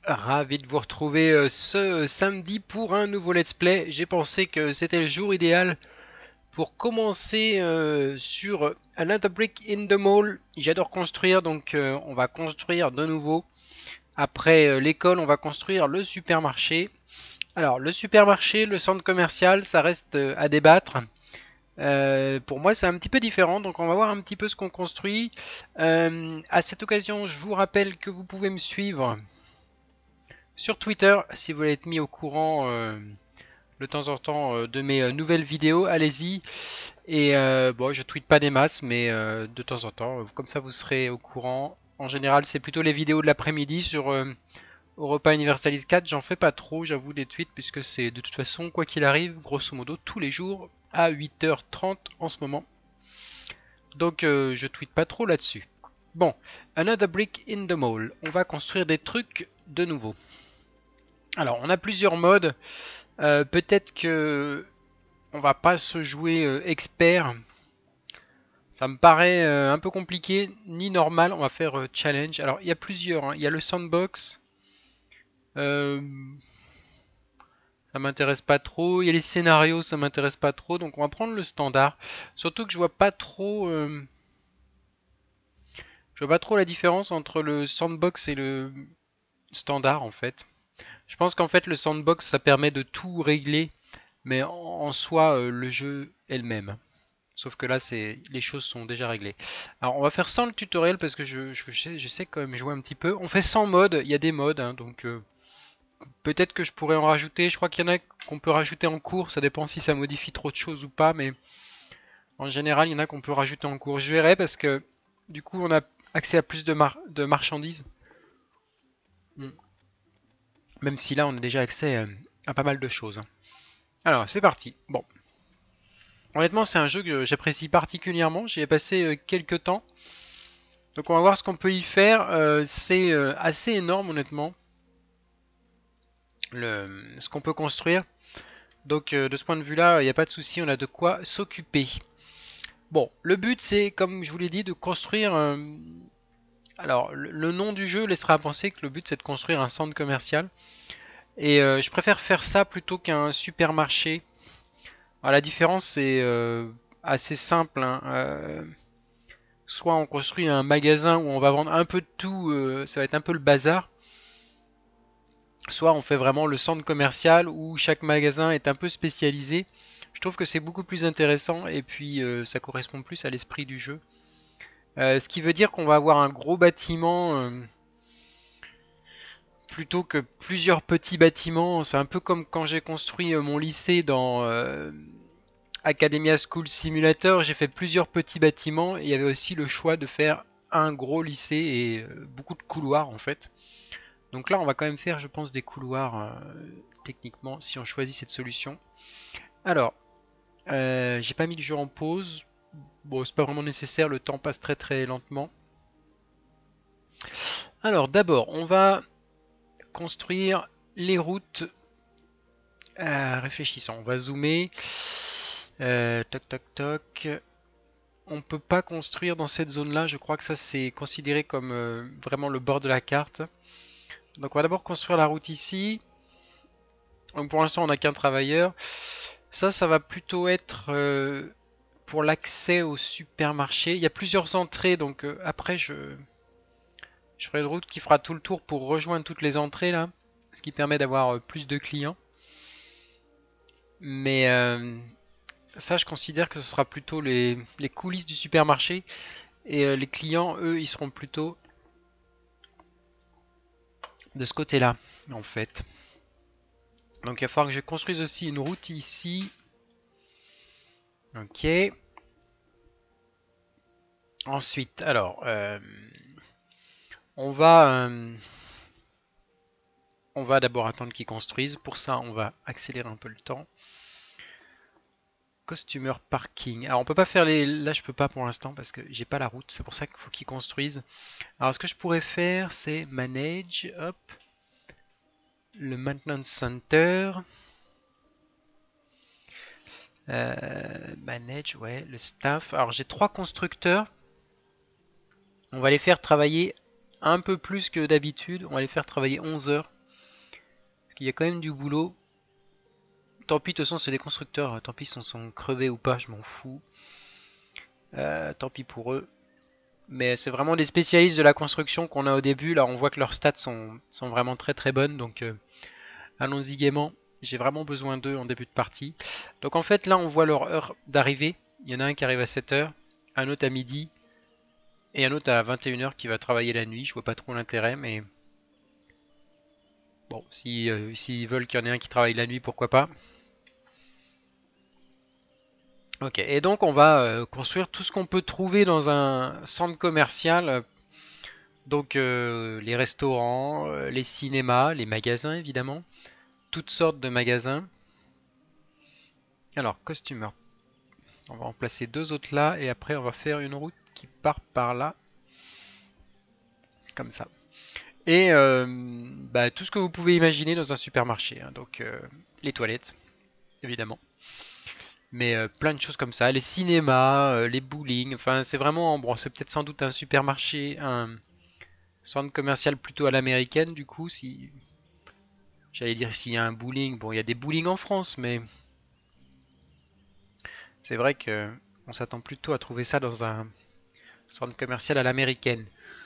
Ravi de vous retrouver ce samedi pour un nouveau let's play. J'ai pensé que c'était le jour idéal pour commencer sur Another Brick in the Mall. J'adore construire, donc on va construire de nouveau. Après l'école, on va construire le supermarché. Alors le supermarché, le centre commercial, ça reste à débattre. Pour moi, c'est un petit peu différent, donc on va voir un petit peu ce qu'on construit. À cette occasion, je vous rappelle que vous pouvez me suivre sur Twitter si vous voulez être mis au courant de temps en temps de mes nouvelles vidéos. Allez-y. Et bon, je tweete pas des masses, mais de temps en temps, comme ça vous serez au courant. En général, c'est plutôt les vidéos de l'après-midi sur Europa Universalis 4. J'en fais pas trop, j'avoue, des tweets, puisque c'est de toute façon, quoi qu'il arrive, grosso modo, tous les jours à 8h30 en ce moment. Donc je tweete pas trop là-dessus. Bon, Another Brick in the Mall. On va construire des trucs de nouveau. Alors, on a plusieurs modes. Peut-être que on va pas se jouer expert. Ça me paraît un peu compliqué, ni normal. On va faire challenge. Alors, il y a plusieurs, hein. Il y a le sandbox. Euh, Ça m'intéresse pas trop. Il y a les scénarios, ça m'intéresse pas trop. Donc, on va prendre le standard. Surtout que je vois pas trop. Je vois pas trop la différence entre le sandbox et le standard en fait. Je pense qu'en fait le sandbox ça permet de tout régler, mais en soi le jeu est le même. Sauf que là, les choses sont déjà réglées. Alors, on va faire sans le tutoriel parce que je sais quand même jouer un petit peu. On fait sans mode, il y a des modes, hein, donc peut-être que je pourrais en rajouter. Je crois qu'il y en a qu'on peut rajouter en cours, ça dépend si ça modifie trop de choses ou pas, mais en général, il y en a qu'on peut rajouter en cours. Je verrai parce que du coup, on a accès à plus de marchandises. Hmm. Même si là, on a déjà accès à pas mal de choses. Alors, c'est parti. Bon. Honnêtement, c'est un jeu que j'apprécie particulièrement. J'y ai passé quelques temps. Donc on va voir ce qu'on peut y faire. C'est assez énorme honnêtement, ce qu'on peut construire. Donc de ce point de vue-là, il n'y a pas de souci, on a de quoi s'occuper. Bon, le but c'est, comme je vous l'ai dit, de construire... alors, le nom du jeu laissera à penser que le but c'est de construire un centre commercial. Et je préfère faire ça plutôt qu'un supermarché. Alors, la différence c'est assez simple, hein. Soit on construit un magasin où on va vendre un peu de tout, ça va être un peu le bazar. Soit on fait vraiment le centre commercial où chaque magasin est un peu spécialisé. Je trouve que c'est beaucoup plus intéressant et puis ça correspond plus à l'esprit du jeu. Ce qui veut dire qu'on va avoir un gros bâtiment plutôt que plusieurs petits bâtiments. C'est un peu comme quand j'ai construit mon lycée dans Academia School Simulator. J'ai fait plusieurs petits bâtiments et il y avait aussi le choix de faire un gros lycée et beaucoup de couloirs en fait. Donc là, on va quand même faire, je pense, des couloirs techniquement si on choisit cette solution. Alors, j'ai pas mis le jeu en pause. Bon, c'est pas vraiment nécessaire, le temps passe très très lentement. Alors, d'abord, on va construire les routes. Réfléchissons, on va zoomer. Toc toc toc. On peut pas construire dans cette zone-là. Je crois que ça c'est considéré comme vraiment le bord de la carte. Donc, on va d'abord construire la route ici. Donc, pour l'instant, on n'a qu'un travailleur. Ça va plutôt être pour l'accès au supermarché. Il y a plusieurs entrées, donc après je ferai une route qui fera tout le tour pour rejoindre toutes les entrées là, ce qui permet d'avoir plus de clients. Mais ça, je considère que ce sera plutôt les coulisses du supermarché et les clients, eux, ils seront plutôt de ce côté-là, en fait. Donc il va falloir que je construise aussi une route ici. Ok. Ensuite, alors, on va d'abord attendre qu'ils construisent. Pour ça, on va accélérer un peu le temps. Costumeur parking. Alors on peut pas faire les... Là je peux pas pour l'instant parce que j'ai pas la route. C'est pour ça qu'il faut qu'ils construisent. Alors ce que je pourrais faire c'est manage. Hop. Le maintenance center. Manage, ouais, le staff. Alors j'ai 3 constructeurs. On va les faire travailler un peu plus que d'habitude. On va les faire travailler 11 heures. qu'il y a quand même du boulot. Tant pis, de toute façon, c'est des constructeurs. Tant pis s'ils sont crevés ou pas, je m'en fous. Tant pis pour eux. Mais c'est vraiment des spécialistes de la construction qu'on a au début. Là, on voit que leurs stats sont vraiment très très bonnes. Donc, allons-y gaiement. J'ai vraiment besoin d'eux en début de partie. Donc, en fait, là, on voit leur heure d'arrivée. Il y en a un qui arrive à 7h, un autre à midi, et un autre à 21h qui va travailler la nuit. Je vois pas trop l'intérêt, mais bon, s'ils veulent qu'il y en ait un qui travaille la nuit, pourquoi pas. Ok, et donc on va construire tout ce qu'on peut trouver dans un centre commercial. Donc les restaurants, les cinémas, les magasins évidemment, toutes sortes de magasins. Alors, costumer, on va en placer deux autres là et après on va faire une route qui part par là, comme ça. Et bah, tout ce que vous pouvez imaginer dans un supermarché, hein. Donc les toilettes, évidemment. Mais plein de choses comme ça, les cinémas, les bowling, enfin c'est vraiment, bon c'est peut-être sans doute un supermarché, un centre commercial plutôt à l'américaine du coup, si j'allais dire s'il y a un bowling, bon il y a des bowling en France, mais c'est vrai que on s'attend plutôt à trouver ça dans un centre commercial à l'américaine.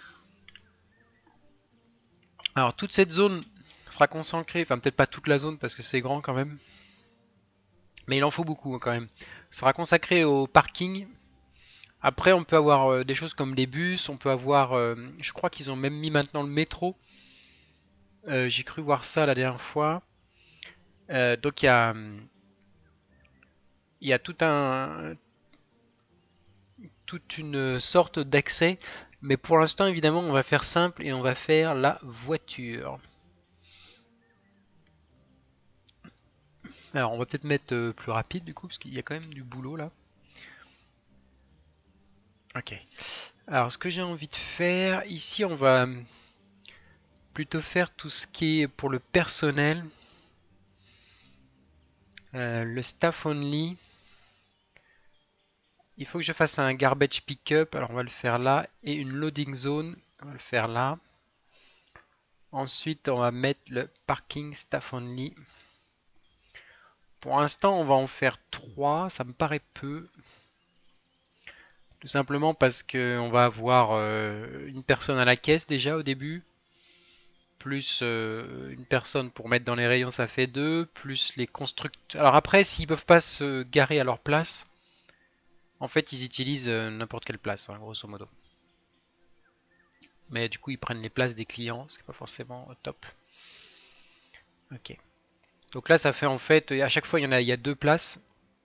Alors toute cette zone sera concentrée, enfin peut-être pas toute la zone parce que c'est grand quand même, mais il en faut beaucoup quand même. Sera consacré au parking. Après, on peut avoir des choses comme les bus, on peut avoir, je crois qu'ils ont même mis maintenant le métro. J'ai cru voir ça la dernière fois. Donc il y a toute une sorte d'accès, mais pour l'instant, évidemment, on va faire simple et on va faire la voiture. Alors, on va peut-être mettre plus rapide du coup, parce qu'il y a quand même du boulot là. Ok. Alors, ce que j'ai envie de faire, ici, on va plutôt faire tout ce qui est pour le personnel. Le staff only. Il faut que je fasse un garbage pickup, alors on va le faire là, et une loading zone, on va le faire là. Ensuite, on va mettre le parking staff only. Pour l'instant, on va en faire 3, ça me paraît peu. Tout simplement parce qu'on va avoir une personne à la caisse déjà au début, plus une personne pour mettre dans les rayons, ça fait 2, plus les constructeurs. Alors après, s'ils peuvent pas se garer à leur place, en fait, ils utilisent n'importe quelle place, hein, grosso modo. Mais du coup, ils prennent les places des clients, ce qui n'est pas forcément top. Ok. Donc là, ça fait en fait, à chaque fois, il y a 2 places.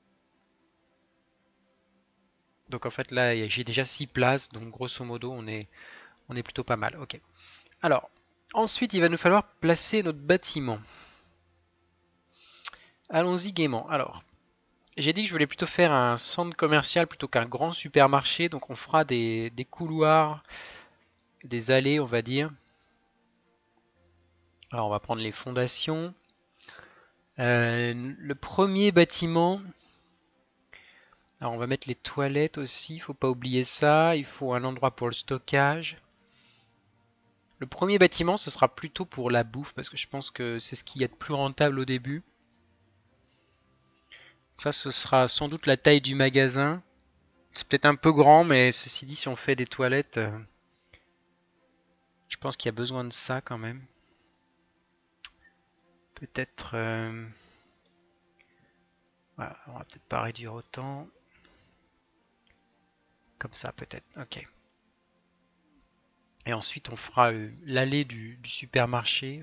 Donc en fait, là, j'ai déjà 6 places. Donc grosso modo, on est plutôt pas mal. Ok. Alors, ensuite, il va nous falloir placer notre bâtiment. Allons-y gaiement. Alors, j'ai dit que je voulais plutôt faire un centre commercial plutôt qu'un grand supermarché. Donc on fera des couloirs, des allées, on va dire. Alors on va prendre les fondations. Le premier bâtiment, alors on va mettre les toilettes aussi, il ne faut pas oublier ça. Il faut un endroit pour le stockage. Le premier bâtiment, ce sera plutôt pour la bouffe parce que je pense que c'est ce qu'il y a de plus rentable au début. Ça, ce sera sans doute la taille du magasin. C'est peut-être un peu grand, mais ceci dit, si on fait des toilettes, je pense qu'il y a besoin de ça quand même. Peut-être... voilà, on va peut-être pas réduire autant. Comme ça, peut-être. Ok. Et ensuite, on fera l'allée du supermarché.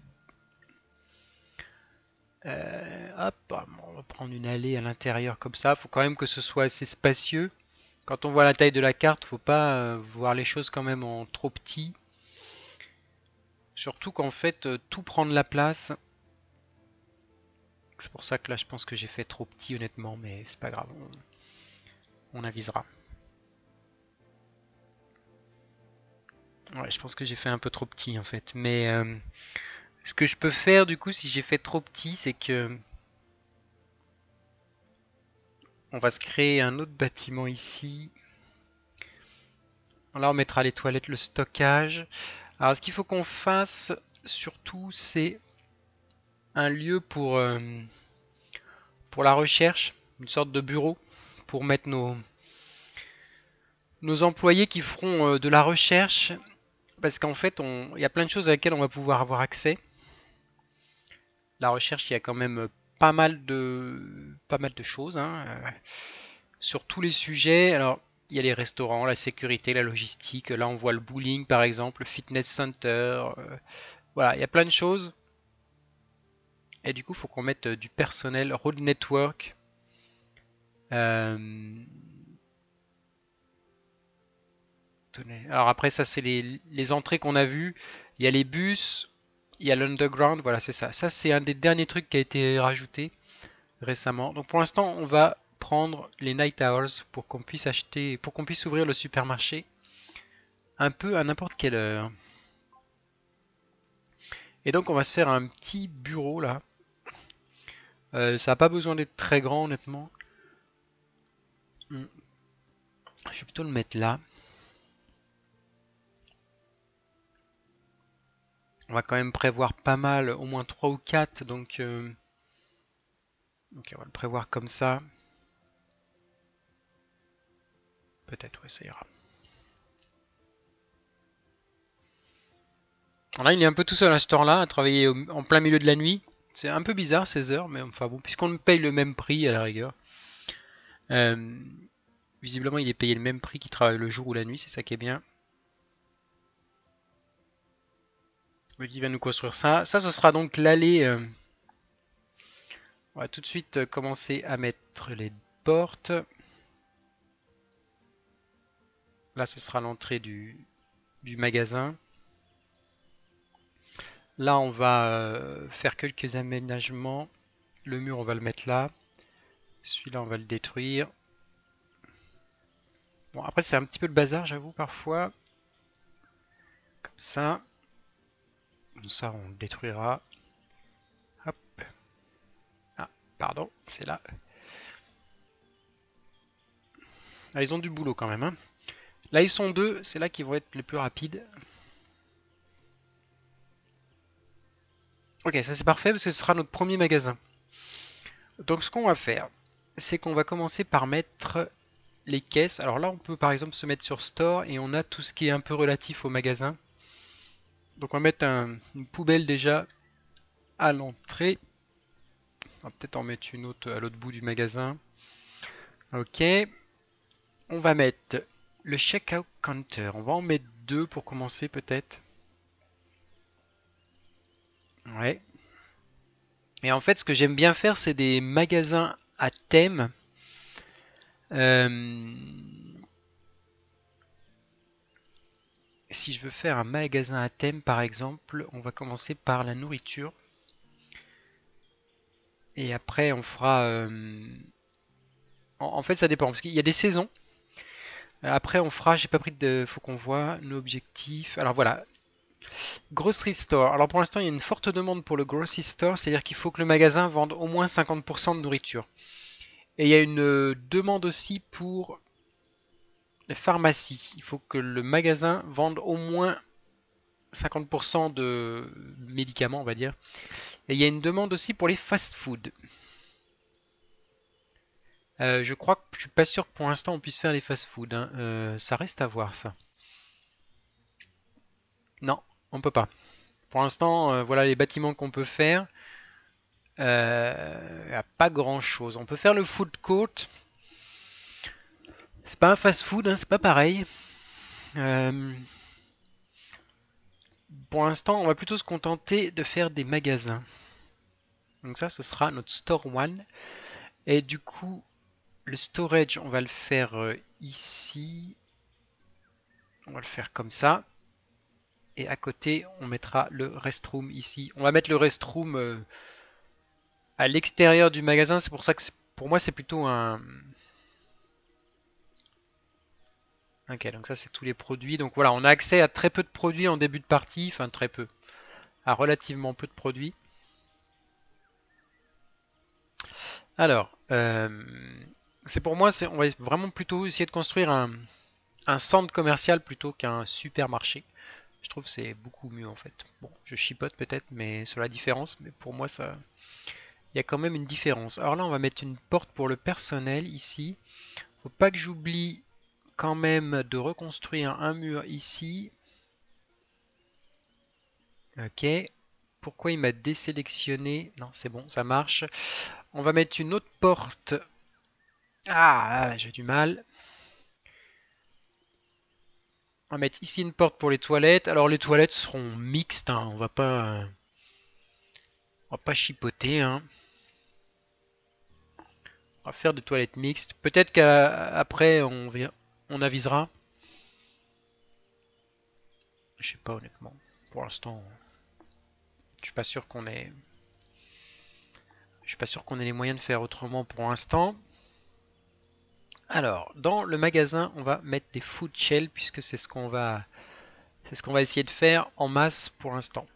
Hop, on va prendre une allée à l'intérieur comme ça. Il faut quand même que ce soit assez spacieux. Quand on voit la taille de la carte, faut pas voir les choses quand même en trop petit. Surtout qu'en fait, tout prend de la place. C'est pour ça que là, je pense que j'ai fait trop petit, honnêtement, mais c'est pas grave, on avisera. Ouais, je pense que j'ai fait un peu trop petit en fait. Mais ce que je peux faire du coup, si j'ai fait trop petit, c'est que on va se créer un autre bâtiment ici. Là, on mettra les toilettes, le stockage. Alors, ce qu'il faut qu'on fasse surtout, c'est un lieu pour la recherche, une sorte de bureau pour mettre nos employés qui feront de la recherche, parce qu'en fait, il y a plein de choses à laquelle on va pouvoir avoir accès. La recherche, il y a quand même pas mal de choses hein, sur tous les sujets. Alors, il y a les restaurants, la sécurité, la logistique. Là, on voit le bowling, par exemple, le fitness center. Voilà, il y a plein de choses. Et du coup, il faut qu'on mette du personnel, road network. Alors après, ça, c'est les entrées qu'on a vues. Il y a les bus, il y a l'underground. Voilà, c'est ça. Ça, c'est un des derniers trucs qui a été rajouté récemment. Donc pour l'instant, on va prendre les night hours pour qu'on puisse acheter, pour qu'on puisse ouvrir le supermarché un peu à n'importe quelle heure. Et donc on va se faire un petit bureau là. Ça n'a pas besoin d'être très grand honnêtement. Je vais plutôt le mettre là. On va quand même prévoir pas mal, au moins 3 ou 4, donc ok, on va le prévoir comme ça. Peut-être, oui, ça ira. Alors là, il est un peu tout seul à ce temps-là, à travailler en plein milieu de la nuit. C'est un peu bizarre, 16 heures, mais enfin bon, puisqu'on me paye le même prix à la rigueur. Visiblement, il est payé le même prix qu'il travaille le jour ou la nuit, c'est ça qui est bien. Donc, il va nous construire ça. Ça, ce sera donc l'allée. On va tout de suite commencer à mettre les portes. Là, ce sera l'entrée du magasin. Là, on va faire quelques aménagements. Le mur, on va le mettre là. Celui-là, on va le détruire. Bon, après, c'est un petit peu le bazar, j'avoue, parfois. Comme ça. Ça, on le détruira. Hop. Ah, pardon, c'est là. Ah, ils ont du boulot quand même. Hein. Là, ils sont deux. C'est là qu'ils vont être les plus rapides. Ok, ça c'est parfait parce que ce sera notre premier magasin. Donc, ce qu'on va faire, c'est qu'on va commencer par mettre les caisses. Alors là, on peut par exemple se mettre sur Store et on a tout ce qui est un peu relatif au magasin. Donc, on va mettre une poubelle déjà à l'entrée. On va peut-être en mettre une autre à l'autre bout du magasin. Ok. On va mettre le checkout counter. On va en mettre deux pour commencer peut-être. Ouais. Et en fait, ce que j'aime bien faire, c'est des magasins à thème. Si je veux faire un magasin à thème, par exemple, on va commencer par la nourriture. Et après, on fera... En fait, ça dépend, parce qu'il y a des saisons. Après, on fera... J'ai pas pris de... Faut qu'on voit nos objectifs. Alors voilà. Grocery store. Alors pour l'instant, il y a une forte demande pour le grocery store, c'est-à-dire qu'il faut que le magasin vende au moins 50% de nourriture. Et il y a une demande aussi pour les pharmacies. Il faut que le magasin vende au moins 50% de médicaments, on va dire. Et il y a une demande aussi pour les fast-food. Je crois que je suis pas sûr que pour l'instant on puisse faire les fast-food. Hein. Ça reste à voir ça. Non, on peut pas. Pour l'instant, voilà les bâtiments qu'on peut faire. Il n'y a pas grand chose. On peut faire le food court. C'est pas un fast-food, hein, c'est pas pareil. Pour l'instant, on va plutôt se contenter de faire des magasins. Donc ça, ce sera notre store one. Et du coup, le storage, on va le faire ici. On va le faire comme ça. Et à côté, on mettra le restroom ici. On va mettre le restroom à l'extérieur du magasin. C'est pour ça que pour moi, c'est plutôt un... Ok, donc ça, c'est tous les produits. Donc voilà, on a accès à très peu de produits en début de partie. Enfin, très peu. À relativement peu de produits. Alors, c'est pour moi, on va vraiment plutôt essayer de construire un centre commercial plutôt qu'un supermarché. Je trouve que c'est beaucoup mieux en fait. Bon, je chipote peut-être, mais sur la différence, mais pour moi ça, il y a quand même une différence. Alors là, on va mettre une porte pour le personnel ici. Faut pas que j'oublie quand même de reconstruire un mur ici. Ok. Pourquoi il m'a désélectionné? Non, c'est bon, ça marche. On va mettre une autre porte. Ah, là, j'ai du mal. On va mettre ici une porte pour les toilettes. Alors les toilettes seront mixtes, hein. On va pas chipoter, hein. On va faire des toilettes mixtes. Peut-être qu'après on avisera. Je sais pas honnêtement. Pour l'instant, je suis pas sûr qu'on ait. Je suis pas sûr qu'on ait les moyens de faire autrement pour l'instant. Alors, dans le magasin, on va mettre des food shells puisque c'est ce qu'on va essayer de faire en masse pour l'instant.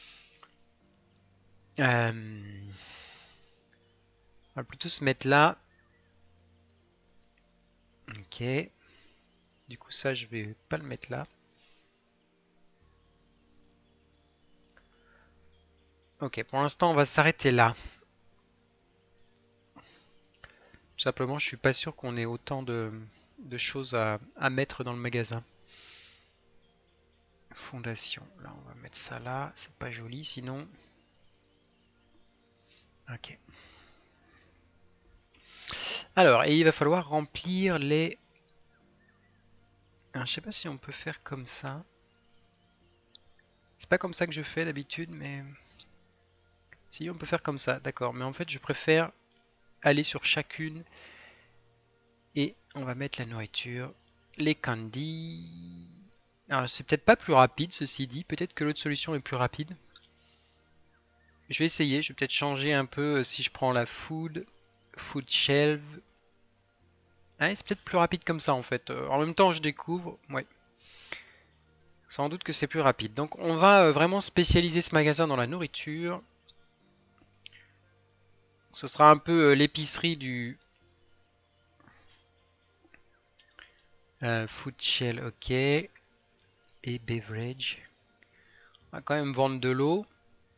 On va plutôt se mettre là. Ok. Du coup, ça, je vais pas le mettre là. Ok, pour l'instant, on va s'arrêter là. Tout simplement, je suis pas sûr qu'on ait autant de choses à mettre dans le magasin. Fondation. Là, on va mettre ça là. C'est pas joli, sinon. Ok. Alors, et il va falloir remplir les... Alors, je sais pas si on peut faire comme ça. C'est pas comme ça que je fais d'habitude, mais... Si, on peut faire comme ça, d'accord. Mais en fait, je préfère aller sur chacune. Et on va mettre la nourriture. Les candies. Alors, c'est peut-être pas plus rapide, ceci dit. Peut-être que l'autre solution est plus rapide. Je vais essayer. Je vais peut-être changer un peu si je prends la food shelf. Ah, c'est peut-être plus rapide comme ça, en fait. En même temps, je découvre. Ouais. Sans doute que c'est plus rapide. Donc on va vraiment spécialiser ce magasin dans la nourriture. Ce sera un peu l'épicerie du food shell, ok. Et beverage. On va quand même vendre de l'eau,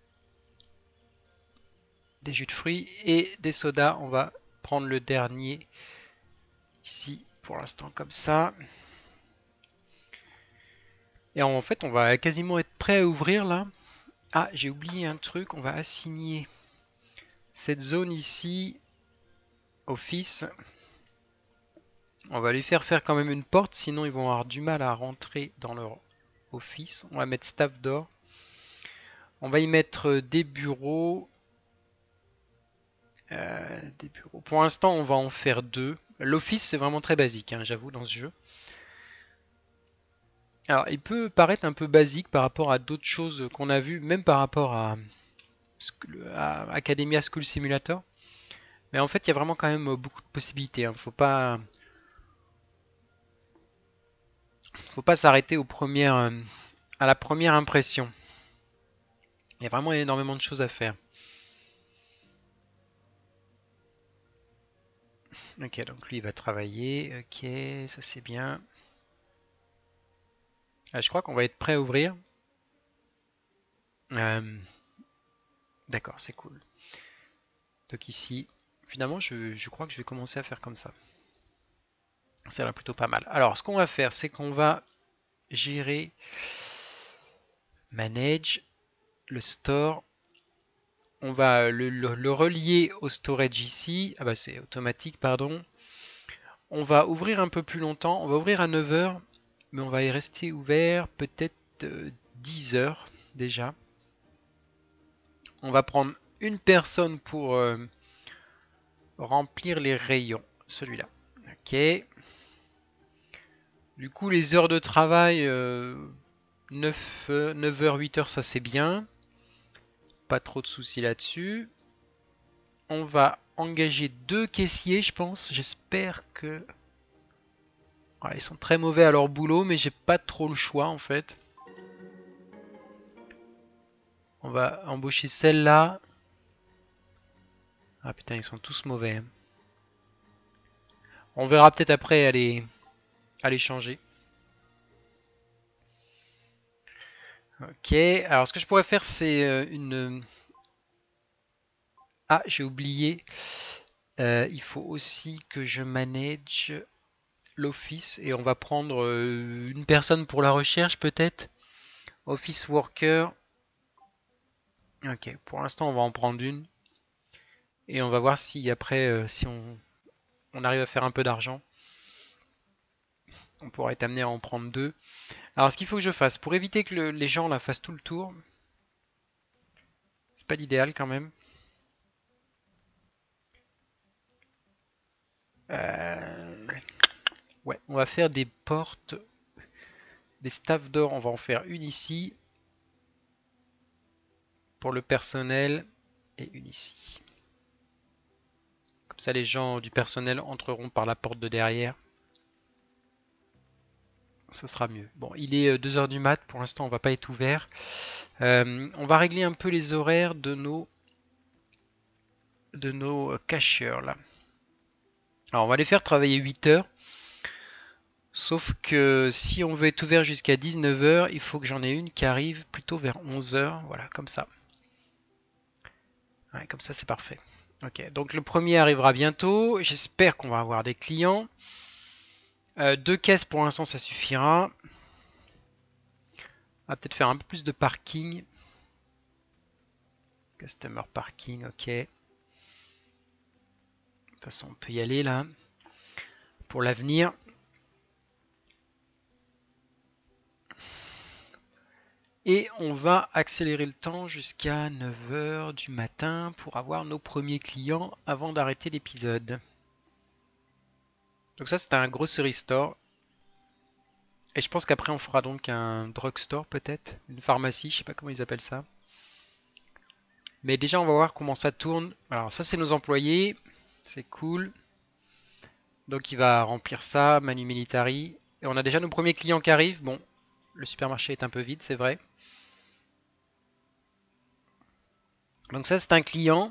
des jus de fruits et des sodas. On va prendre le dernier ici pour l'instant comme ça. Et en fait on va quasiment être prêt à ouvrir là. Ah, j'ai oublié un truc, on va assigner cette zone ici office. On va lui faire quand même une porte, sinon ils vont avoir du mal à rentrer dans leur office. On va mettre staff door. On va y mettre des bureaux. Des bureaux. Pour l'instant, on va en faire deux. L'office, c'est vraiment très basique, hein, j'avoue, dans ce jeu. Alors, il peut paraître un peu basique par rapport à d'autres choses qu'on a vues, même par rapport à Academia School Simulator. Mais en fait, il y a vraiment quand même beaucoup de possibilités, hein. Faut pas s'arrêter à la première impression. Il y a vraiment énormément de choses à faire. Ok, donc lui il va travailler. Ok, ça c'est bien. Ah, je crois qu'on va être prêt à ouvrir. Euh, D'accord, c'est cool. Donc ici, finalement, je crois que je vais commencer à faire comme ça. Ça a l'air plutôt pas mal. Alors, ce qu'on va faire, c'est qu'on va gérer, manage, le store. On va le relier au storage ici. Ah bah c'est automatique, pardon. On va ouvrir un peu plus longtemps. On va ouvrir à 9 h, mais on va y rester ouvert peut-être 10 heures déjà. On va prendre une personne pour remplir les rayons. Celui-là. Ok. Du coup, les heures de travail, 9h, 8h, ça c'est bien. Pas trop de soucis là-dessus. On va engager deux caissiers, je pense. J'espère que... Voilà, ils sont très mauvais à leur boulot, mais j'ai pas trop le choix en fait. On va embaucher celle-là. Ah putain, ils sont tous mauvais. On verra peut-être après à les changer. Ok, alors ce que je pourrais faire c'est une... Ah, j'ai oublié. Il faut aussi que je manage l'office et on va prendre une personne pour la recherche peut-être. Office worker. Ok, pour l'instant on va en prendre une. Et on va voir si après, si on arrive à faire un peu d'argent, on pourra être amené à en prendre deux. Alors ce qu'il faut que je fasse, pour éviter que les gens la fassent tout le tour, c'est pas l'idéal quand même. Ouais, on va faire des portes, des staff d'or, on va en faire une ici pour le personnel et une ici. Comme ça les gens du personnel entreront par la porte de derrière. Ce sera mieux. Bon, il est 2 heures du mat, pour l'instant on va pas être ouvert. On va régler un peu les horaires de nos cacheurs là. Alors on va les faire travailler 8 heures. Sauf que si on veut être ouvert jusqu'à 19 heures, il faut que j'en ai une qui arrive plutôt vers 11 heures. Voilà, comme ça. Ouais, comme ça c'est parfait. Ok, donc le premier arrivera bientôt. J'espère qu'on va avoir des clients. 2 caisses pour l'instant ça suffira. On va peut-être faire un peu plus de parking. Customer parking, ok. De toute façon on peut y aller là. Pour l'avenir. Et on va accélérer le temps jusqu'à 9 heures du matin pour avoir nos premiers clients avant d'arrêter l'épisode. Donc ça c'est un grocery store. Et je pense qu'après on fera donc un drugstore peut-être, une pharmacie, je sais pas comment ils appellent ça. Mais déjà on va voir comment ça tourne. Alors ça c'est nos employés, c'est cool. Donc il va remplir ça, Manu Militari. Et on a déjà nos premiers clients qui arrivent. Bon, le supermarché est un peu vide, c'est vrai. Donc ça c'est un client.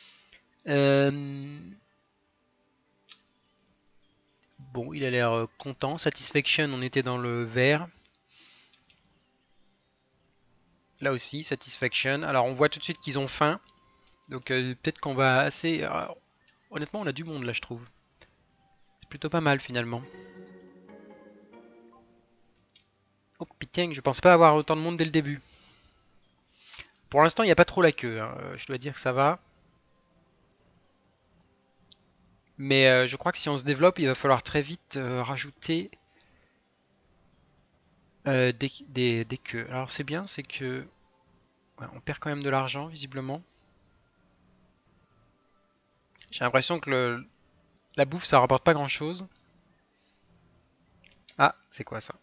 Bon, il a l'air content. Satisfaction, on était dans le vert. Là aussi, Satisfaction. Alors on voit tout de suite qu'ils ont faim. Donc peut-être qu'on va assez... honnêtement, on a du monde là, je trouve. C'est plutôt pas mal finalement. Oh putain, je pensais pas avoir autant de monde dès le début. Pour l'instant, il n'y a pas trop la queue, hein. Je dois dire que ça va. Mais je crois que si on se développe, il va falloir très vite rajouter des queues. Alors c'est bien, c'est que ouais, on perd quand même de l'argent visiblement. J'ai l'impression que la bouffe ça rapporte pas grand chose. Ah, c'est quoi ça?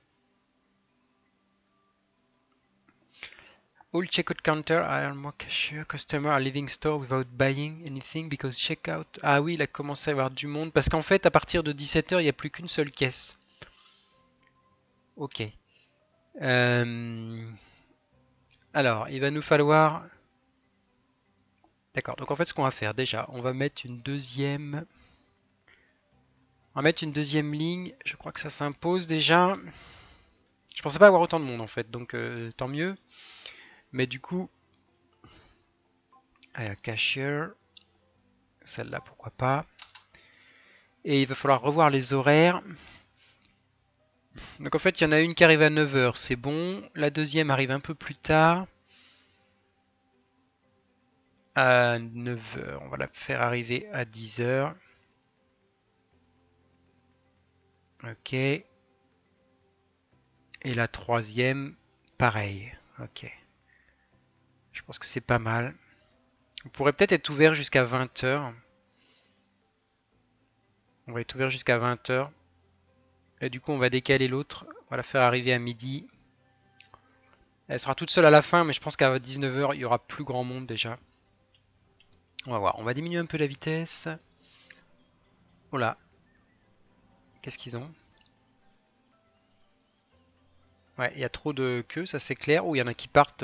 All checkout counter are more cashier. Customer are leaving store without buying anything because checkout. Ah oui, il a commencé à avoir du monde. Parce qu'en fait, à partir de 17 h, il n'y a plus qu'une seule caisse. Ok. Alors, il va nous falloir... D'accord, donc en fait, ce qu'on va faire, déjà, on va mettre une deuxième... On va mettre une deuxième ligne. Je crois que ça s'impose déjà. Je pensais pas avoir autant de monde, en fait, donc tant mieux. Mais du coup... Allez, cashier. Celle-là, pourquoi pas. Et il va falloir revoir les horaires. Donc en fait, il y en a une qui arrive à 9 h, c'est bon. La deuxième arrive un peu plus tard. À 9 h, on va la faire arriver à 10 h. Ok. Et la troisième, pareil. Ok. Je pense que c'est pas mal. On pourrait peut-être être ouvert jusqu'à 20 h. On va être ouvert jusqu'à 20 h. Et du coup, on va décaler l'autre. On va la faire arriver à midi. Elle sera toute seule à la fin, mais je pense qu'à 19 h, il y aura plus grand monde déjà. On va voir. On va diminuer un peu la vitesse. Oh là. Qu'est-ce qu'ils ont? Ouais, il y a trop de queues, ça c'est clair. Ou il y en a qui partent.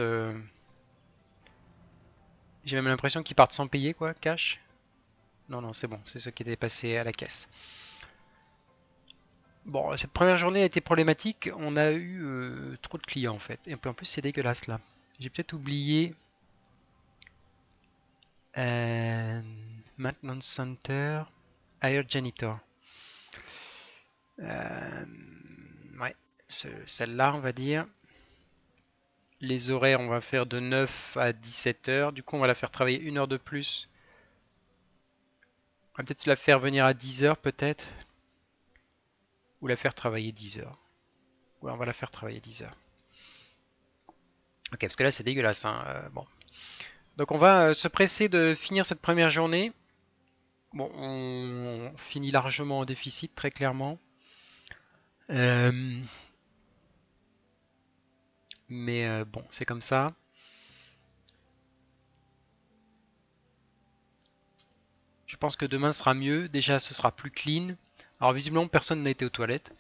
J'ai même l'impression qu'ils partent sans payer, quoi, cash. Non, non, c'est bon, c'est ceux qui étaient passés à la caisse. Bon, cette première journée a été problématique. On a eu trop de clients en fait. Et puis en plus, c'est dégueulasse là. J'ai peut-être oublié euh, Maintenance Center, Hire Janitor. Euh, ouais, celle-là, on va dire. Les horaires, on va faire de 9 à 17 heures. Du coup, on va la faire travailler une heure de plus. On va peut-être la faire venir à 10 heures peut-être. Ou la faire travailler 10 heures. Ouais, on va la faire travailler 10 heures. Ok, parce que là, c'est dégueulasse, hein. Bon. Donc, on va se presser de finir cette première journée. Bon, on finit largement en déficit, très clairement. Euh, mais bon, c'est comme ça. Je pense que demain sera mieux. Déjà, ce sera plus clean. Alors, visiblement, personne n'a été aux toilettes.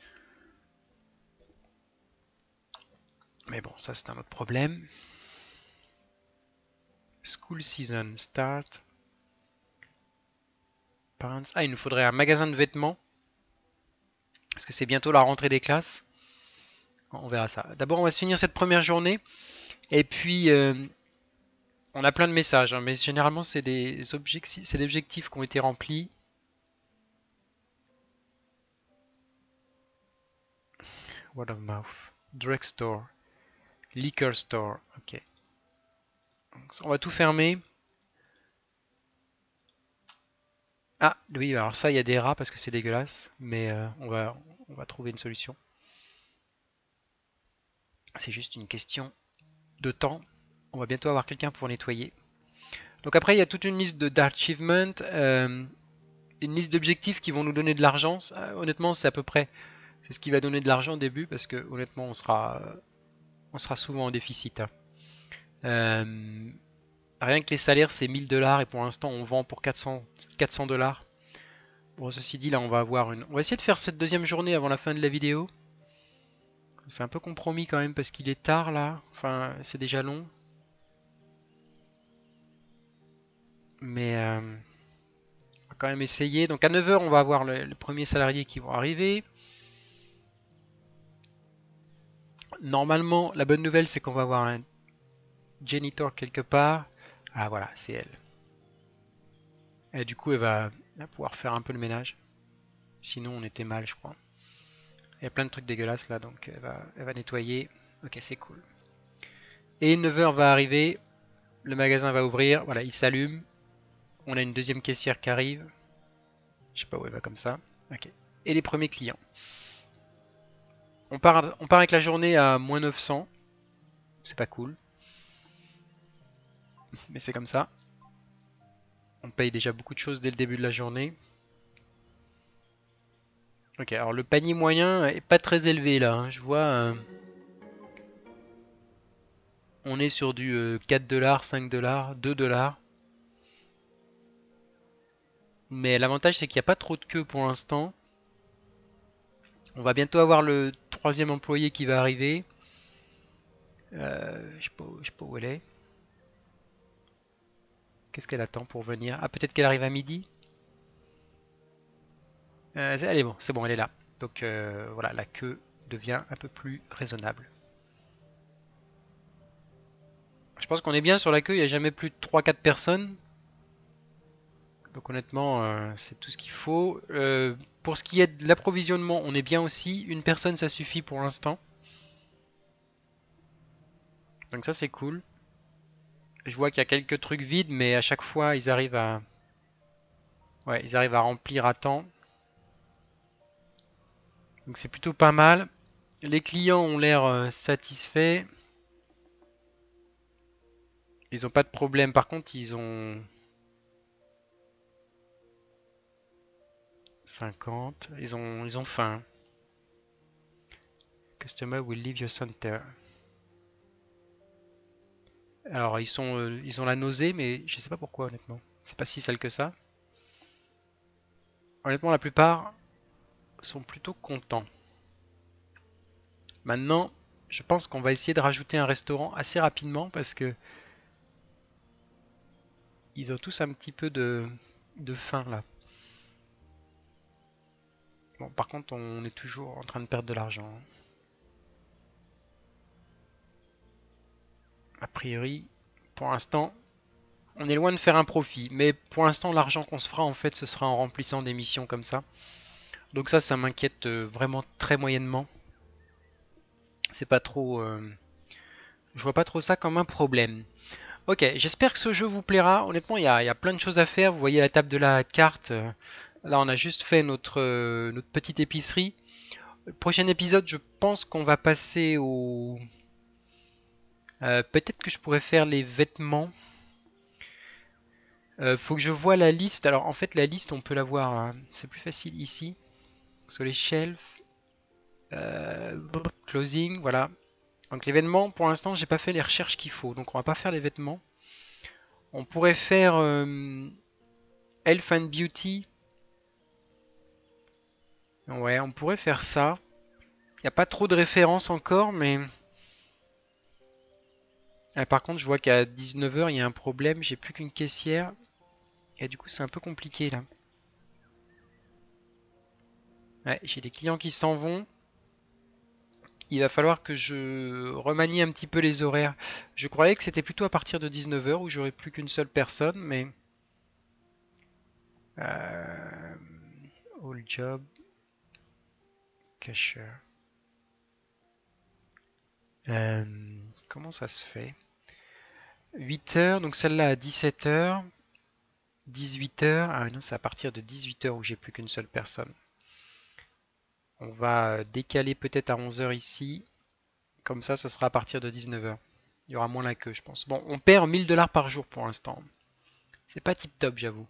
Mais bon, ça, c'est un autre problème. School season start. Parents. Ah, il nous faudrait un magasin de vêtements. Parce que c'est bientôt la rentrée des classes. On verra ça. D'abord, on va se finir cette première journée. Et puis, on a plein de messages, hein, mais généralement, c'est des objectifs qui ont été remplis. Word of mouth. Drugstore. Liquor store. Ok. Donc, on va tout fermer. Ah, oui, alors ça, il y a des rats parce que c'est dégueulasse. Mais on va trouver une solution. C'est juste une question de temps. On va bientôt avoir quelqu'un pour nettoyer. Donc après, il y a toute une liste d'achievements, une liste d'objectifs qui vont nous donner de l'argent. Honnêtement, c'est à peu près, c'est ce qui va donner de l'argent au début parce que honnêtement, on sera souvent en déficit, hein. Euh, Rien que les salaires, c'est 1000 dollars et pour l'instant, on vend pour 400 dollars. Bon, ceci dit, là, on va avoir une. On va essayer de faire cette deuxième journée avant la fin de la vidéo. C'est un peu compromis quand même parce qu'il est tard là. Enfin, c'est déjà long. Mais on va quand même essayer. Donc à 9 heures, on va avoir les premiers salariés qui vont arriver. Normalement, la bonne nouvelle, c'est qu'on va avoir un janitor quelque part. Ah voilà, c'est elle. Et du coup, elle va pouvoir faire un peu le ménage. Sinon, on était mal, je crois. Il y a plein de trucs dégueulasses là, donc elle va nettoyer. Ok, c'est cool. Et 9 heures va arriver. Le magasin va ouvrir. Voilà, il s'allume. On a une deuxième caissière qui arrive. Je sais pas où elle va comme ça. Ok. Et les premiers clients. On part avec la journée à moins 900. C'est pas cool. Mais c'est comme ça. On paye déjà beaucoup de choses dès le début de la journée. Ok, alors le panier moyen est pas très élevé là, hein. Je vois, on est sur du 4 dollars, 5 dollars, 2 dollars. Mais l'avantage c'est qu'il n'y a pas trop de queue pour l'instant. On va bientôt avoir le troisième employé qui va arriver. Je sais pas où elle est. Qu'est-ce qu'elle attend pour venir? Ah, peut-être qu'elle arrive à midi. Elle est bon, c'est bon, elle est là. Donc voilà, la queue devient un peu plus raisonnable. Je pense qu'on est bien sur la queue, il n'y a jamais plus de 3-4 personnes. Donc honnêtement, c'est tout ce qu'il faut. Pour ce qui est de l'approvisionnement, on est bien aussi. Une personne, ça suffit pour l'instant. Donc ça, c'est cool. Je vois qu'il y a quelques trucs vides, mais à chaque fois, ouais, ils arrivent à remplir à temps. Donc c'est plutôt pas mal. Les clients ont l'air satisfaits. Ils n'ont pas de problème. Par contre, ils ont 50. Ils ont faim. Customer will leave your center. Alors, ils ont la nausée, mais je sais pas pourquoi, honnêtement. C'est pas si sale que ça. Honnêtement, la plupart sont plutôt contents. Maintenant, je pense qu'on va essayer de rajouter un restaurant assez rapidement parce que ils ont tous un petit peu de faim là. Bon, par contre, on est toujours en train de perdre de l'argent. A priori, pour l'instant, on est loin de faire un profit. Mais pour l'instant, l'argent qu'on se fera, en fait, ce sera en remplissant des missions comme ça. Donc ça m'inquiète vraiment très moyennement. C'est pas trop... je vois pas trop ça comme un problème. Ok, j'espère que ce jeu vous plaira. Honnêtement, il y a plein de choses à faire. Vous voyez la table de la carte. Là, on a juste fait notre petite épicerie. Le prochain épisode, je pense qu'on va passer au... peut-être que je pourrais faire les vêtements. Faut que je vois la liste. Alors, en fait, la liste, on peut la voir. Hein. C'est plus facile ici. Sur les shelves. Closing, voilà. Donc, les vêtements, pour l'instant, j'ai pas fait les recherches qu'il faut. Donc, on va pas faire les vêtements. On pourrait faire Health and Beauty. Ouais, on pourrait faire ça. Il n'y a pas trop de références encore, mais... Ah, par contre, je vois qu'à 19 h, il y a un problème. J'ai plus qu'une caissière. Et du coup, c'est un peu compliqué, là. Ouais, j'ai des clients qui s'en vont. Il va falloir que je remanie un petit peu les horaires. Je croyais que c'était plutôt à partir de 19 h où j'aurais plus qu'une seule personne, mais... All job. Cashier. Comment ça se fait? 8 h, donc celle-là à 17 h. 18 h. Ah non, c'est à partir de 18 h où j'ai plus qu'une seule personne. On va décaler peut-être à 11 h ici. Comme ça, ce sera à partir de 19 h. Il y aura moins la queue, je pense. Bon, on perd 1000 $ par jour pour l'instant. C'est pas tip top, j'avoue.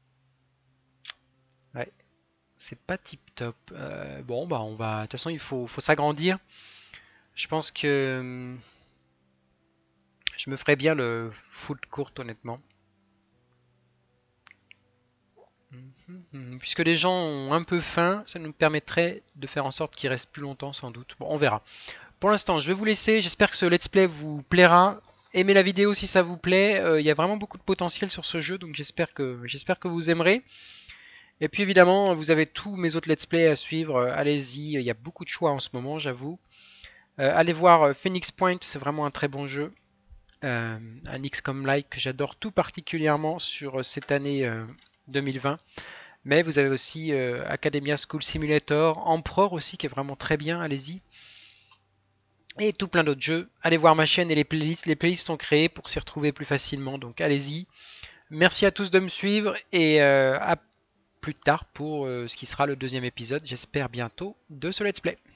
Ouais, c'est pas tip top. Bon, bah, on va. De toute façon, il faut s'agrandir. Je pense que je me ferais bien le foot court, honnêtement. Puisque les gens ont un peu faim, ça nous permettrait de faire en sorte qu'ils restent plus longtemps, sans doute. Bon, on verra. Pour l'instant, je vais vous laisser. J'espère que ce let's play vous plaira. Aimez la vidéo si ça vous plaît. Il y a vraiment beaucoup de potentiel sur ce jeu, donc j'espère que vous aimerez. Et puis évidemment, vous avez tous mes autres let's play à suivre. Allez-y, il y a beaucoup de choix en ce moment, j'avoue. Allez voir Phoenix Point, c'est vraiment un très bon jeu. Un XCOM-like que j'adore tout particulièrement sur cette année 2020. Mais vous avez aussi Academia School Simulator, Emperor aussi qui est vraiment très bien, allez-y. Et tout plein d'autres jeux. Allez voir ma chaîne et les playlists. Les playlists sont créées pour s'y retrouver plus facilement, donc allez-y. Merci à tous de me suivre et à plus tard pour ce qui sera le deuxième épisode, j'espère bientôt, de ce let's play.